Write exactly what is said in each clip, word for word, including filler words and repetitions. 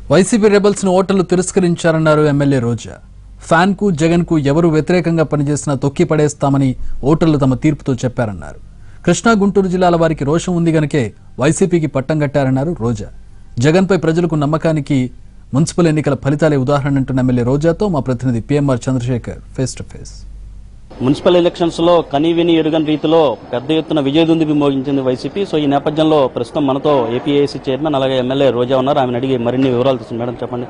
YCP rebels ను ఓటర్లు తిరస్కరించారన్నారు MLA రోజా. Fan కు జగన్ కు ఎవరు వ్యతిరేకంగా పనిచేసినా తొక్కి పడేస్తామని ఓటర్లు తమ తీర్పుతో చెప్పారన్నారు. కృష్ణా గుంటూరు జిల్లాల వారికి రోషం ఉంది గనుకే వైసీపీకి పట్టం కట్టారన్నారు రోజా. జగన్ పై ప్రజలకు నమ్మకానికి మున్సిపల్ ఎన్నికల ఫలితాలే ఉదాహరణ అంటున్న ఎమ్మెల్యే రోజాతో మా ప్రతినిధి PMR Chandrasekhar face to face. Municipal elections లో కనీవిని ఎరుగని రీతిలో పెద్ద ఎత్తున విజయదుందుబి మోగించింది వైసీపీ. సో ఈ నేపథ్యంలో ప్రస్తుతం మనతో ఏపీఏసీ చైర్మన్ అలాగే ఎమ్మెల్యే రోజా ఉన్నారు. ఆమెను అడిగి మరిన్ని వివరాలు తీసుకుని మేడం చెప్పండి,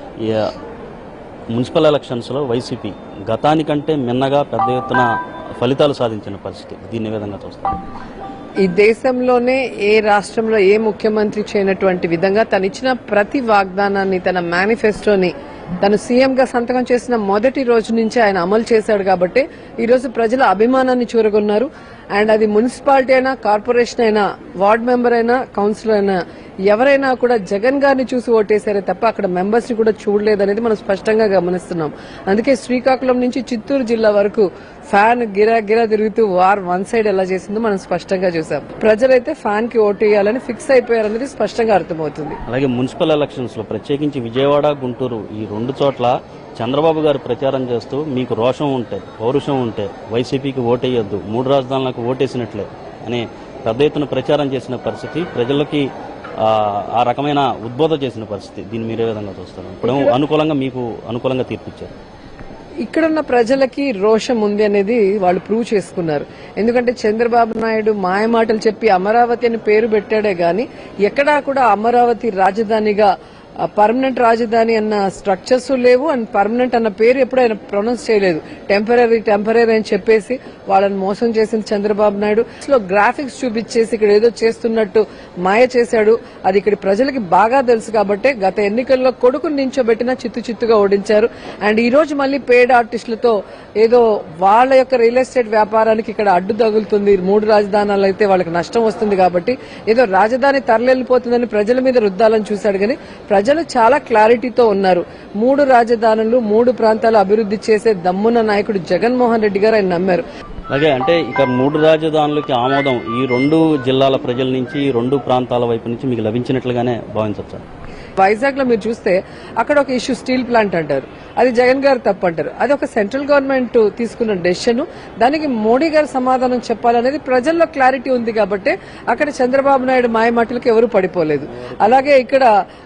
మున్సిపల్ ఎలక్షన్స్ లో వైసీపీ గతానికంటే మిన్నగా పెద్ద ఎత్తున ఫలితాలు సాధించిన పరిస్థితి, దీన్ని విధంగా చూస్తారు. ఈ దేశంలోనే ఏ రాష్ట్రంలో ఏ ముఖ్యమంత్రి చేయనటువంటి విధంగా తను ఇచ్చిన ప్రతి వాగ్దానాన్ని, తన మేనిఫెస్టోని తను సీఎంగా సంతకం చేసిన మొదటి రోజు నుంచి ఆయన అమలు చేశాడు. కాబట్టి ఈరోజు ప్రజల అభిమానాన్ని చూరగొన్నారు. అండ్ అది మున్సిపాలిటీ అయినా, కార్పొరేషన్ అయినా, వార్డ్ మెంబర్ అయినా, కౌన్సిలర్ అయినా, ఎవరైనా కూడా జగన్ గారిని చూసి ఓటేశారే తప్ప అక్కడ మెంబర్స్ ని కూడా చూడలేదనేది మనం స్పష్టంగా గమనిస్తున్నాం. అందుకే శ్రీకాకుళం నుంచి చిత్తూరు జిల్లా వరకు ఫ్యాన్ గిరా గిరా తిరుగుతూ వార్ వన్ సైడ్ ఎలా చేసిందో మనం స్పష్టంగా చూసాం. ప్రజలైతే ఫ్యాన్ కి ఓటు వేయాలని ఫిక్స్ అయిపోయారనేది స్పష్టంగా అర్థమవుతుంది. అలాగే మున్సిపల్ ఎలక్షన్స్ లో ప్రత్యేకించి విజయవాడ, గుంటూరు ఈ రెండు చోట్ల చంద్రబాబు గారు ప్రచారం చేస్తూ మీకు రోషం ఉంటే, పౌరుషం ఉంటే వైసీపీకి ఓటేయొద్దు, మూడు రాజధానులకు ఓటేసినట్లే అని పెద్ద ఎత్తున ప్రచారం చేసిన పరిస్థితి, ప్రజలకి ఆ రకమైన ఉద్బోధ చేసిన పరిస్థితి, దీన్ని మీరే విధంగా చూస్తారు? ఇప్పుడు అనుకూలంగా మీకు అనుకూలంగా తీర్పిచ్చారు. ఇక్కడున్న ప్రజలకి రోషం ఉంది అనేది వాళ్ళు ప్రూవ్ చేసుకున్నారు. ఎందుకంటే చంద్రబాబు నాయుడు మాయమాటలు చెప్పి అమరావతి అని పేరు పెట్టాడే గాని ఎక్కడా కూడా అమరావతి రాజధానిగా పర్మనెంట్ రాజధాని అన్న స్ట్రక్చర్స్ లేవు. అండ్ పర్మనెంట్ అన్న పేరు ఎప్పుడు ఆయన ప్రొనౌన్స్ చేయలేదు. టెంపరీ టెంపరీ అని చెప్పేసి వాళ్ళని మోసం చేసింది చంద్రబాబు నాయుడు. లో గ్రాఫిక్స్ చూపించేసి ఇక్కడ ఏదో చేస్తున్నట్టు మాయ చేశాడు. అది ఇక్కడ ప్రజలకి బాగా తెలుసు. కాబట్టి గత ఎన్నికల్లో కొడుకుని నించోబెట్టినా చిత్తు చిత్తుగా ఓడించారు. అండ్ ఈ రోజు మళ్ళీ పేడ్ ఆర్టిస్టులతో ఏదో వాళ్ళ యొక్క రియల్ ఎస్టేట్ వ్యాపారానికి ఇక్కడ అడ్డు తగులుతుంది, మూడు రాజధానాలు అయితే వాళ్ళకి నష్టం వస్తుంది కాబట్టి ఏదో రాజధాని తరలిపోతుందని ప్రజల మీద రుద్దాలని చూశాడు. కానీ ప్రజలు చాలా క్లారిటీతో ఉన్నారు. మూడు రాజధానులు, మూడు ప్రాంతాలు అభివృద్ధి చేసే దమ్మున్న నాయకుడు జగన్మోహన్ రెడ్డి గారు ఆయన నమ్మారు. అలాగే అంటే ఇక మూడు రాజధానులకి ఆమోదం ఈ రెండు జిల్లాల ప్రజల నుంచి, ఈ రెండు ప్రాంతాల వైపు నుంచి మీకు లభించినట్లుగానే భావించవచ్చు. వైజాగ్ లో మీరు చూస్తే అక్కడ ఒక ఇష్యూ స్టీల్ ప్లాంట్ అంటారు, అది జగన్ గారు తప్పు అంటారు. అది ఒక సెంట్రల్ గవర్నమెంట్ తీసుకున్న డెసిషన్, దానికి మోడీ గారు సమాధానం చెప్పాలనేది ప్రజల్లో క్లారిటీ ఉంది. కాబట్టి అక్కడ చంద్రబాబు నాయుడు మాయమాటలకు ఎవరు పడిపోలేదు. అలాగే ఇక్కడ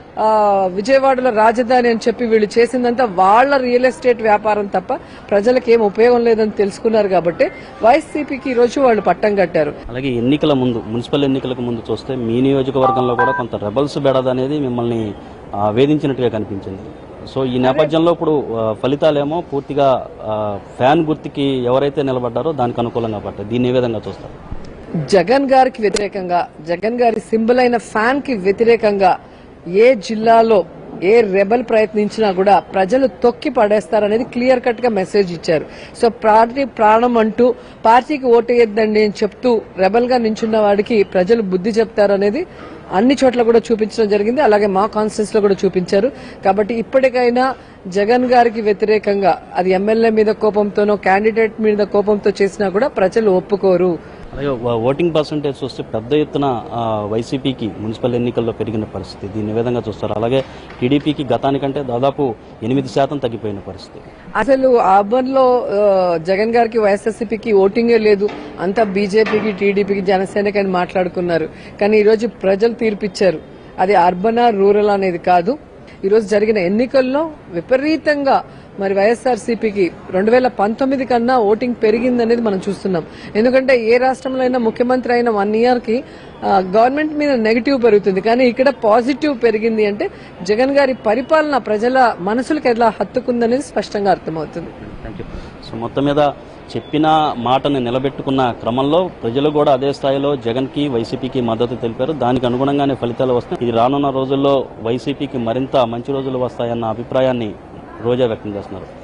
విజయవాడలో రాజధాని అని చెప్పి వీళ్ళు చేసిందంతా వాళ్ల రియల్ ఎస్టేట్ వ్యాపారం తప్ప ప్రజలకు ఏం ఉపయోగం లేదని తెలుసుకున్నారు. కాబట్టి వైసీపీకి ఈ రోజు వాళ్ళు పట్టం కట్టారు. అలాగే ఎన్నికల ముందు, మున్సిపల్ ఎన్నికలకు ముందు చూస్తే మీ నియోజకవర్గంలో కూడా కొంత రెబల్స్ బెడద అనేది మిమ్మల్ని వేధించినట్టుగా కనిపించింది. సో ఈ నేపథ్యంలో ఇప్పుడు ఫలితాలేమో పూర్తిగా ఫ్యాన్ గుర్తుకి ఎవరైతే నిలబడ్డారో దానికి అనుకూలంగా పడ్డారు. దీన్ని ఏ విధంగా చూస్తారు? జగన్ గారికి వ్యతిరేకంగా, జగన్ గారి సింబల్ అయిన ఫ్యాన్ కి వ్యతిరేకంగా ఏ జిల్లాలో ఏ రెబల్ ప్రయత్నించినా కూడా ప్రజలు తొక్కి పడేస్తారనేది క్లియర్ కట్ గా మెసేజ్ ఇచ్చారు. సో పార్టీ ప్రాణం అంటూ పార్టీకి ఓటేయద్దండి అని చెప్తూ రెబల్ గా నించున్న వాడికి ప్రజలు బుద్ధి చెప్తారనేది అన్ని చోట్ల కూడా చూపించడం జరిగింది. అలాగే మా కాన్స్టిట్యూన్స్ లో కూడా చూపించారు. కాబట్టి ఇప్పటికైనా జగన్ గారికి వ్యతిరేకంగా అది ఎమ్మెల్యే మీద కోపంతోనో క్యాండిడేట్ మీద కోపంతో చేసినా కూడా ప్రజలు ఒప్పుకోరు. అలాగే ఓటింగ్ పర్సంటేజ్ చూస్తే పెద్ద ఎత్తున వైసీపీకి మున్సిపల్ ఎన్నికల్లో పెరిగిన పరిస్థితి, దీన్ని విధంగా చూస్తారు. అలాగే టీడీపీకి గతానికంటే దాదాపు ఎనిమిది శాతం తగ్గిపోయిన పరిస్థితి. అసలు అర్బన్ లో జగన్ గారికి వైఎస్ఆర్సీపీకి ఓటింగే లేదు, అంతా బీజేపీకి, టీడీపీకి, జనసేనకి అని మాట్లాడుకున్నారు. కానీ ఈ రోజు ప్రజలు తీర్పిచ్చారు. అది అర్బనా రూరల్ అనేది కాదు. ఈ రోజు జరిగిన ఎన్నికల్లో విపరీతంగా మరి వైఎస్ఆర్సీపీకి రెండు వేల పంతొమ్మిది కన్నా ఓటింగ్ పెరిగిందనేది మనం చూస్తున్నాం. ఎందుకంటే ఏ రాష్ట్రంలో అయినా ముఖ్యమంత్రి అయిన వన్ ఇయర్ కి గవర్నమెంట్ మీద నెగిటివ్ పెరుగుతుంది, కానీ ఇక్కడ పాజిటివ్ పెరిగింది. అంటే జగన్ గారి పరిపాలన ప్రజల మనసులకు ఎలా హత్తుకుందనేది స్పష్టంగా అర్థమవుతుంది. సో మొత్తం మీద చెప్పిన మాటను నిలబెట్టుకున్న క్రమంలో ప్రజలు కూడా అదే స్థాయిలో జగన్ కి, వైసీపీకి మద్దతు తెలిపారు. దానికి అనుగుణంగానే ఫలితాలు వస్తాయి. ఇది రానున్న రోజుల్లో వైసీపీకి మరింత మంచి రోజులు వస్తాయన్న అభిప్రాయాన్ని రోజా వ్యక్తం చేస్తున్నారు.